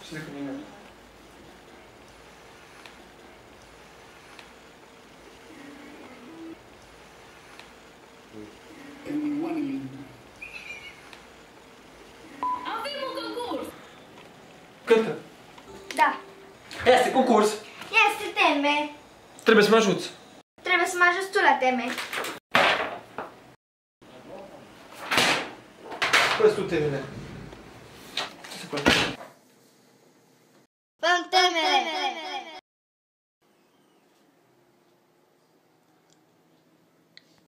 Ce zic cu mine? Avem un concurs! Cântă! Da. Este concurs! Este teme. Trebuie să mă ajuți! Trebuie să mă ajuți tu la teme. Păi tu temele. Ce se poate?